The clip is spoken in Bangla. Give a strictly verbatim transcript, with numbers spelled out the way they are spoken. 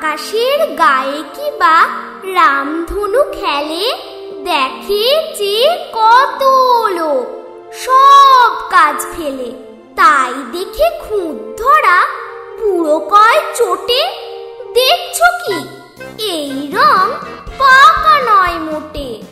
আকাশের গায়ে কি বা রামধনু খেলে, দেখে যে কত লোক সব কাজ ফেলে। তাই দেখে খুঁত ধরা পুরো কয় চোটে, দেখছো কি এই রং পাকা নয় মোটে।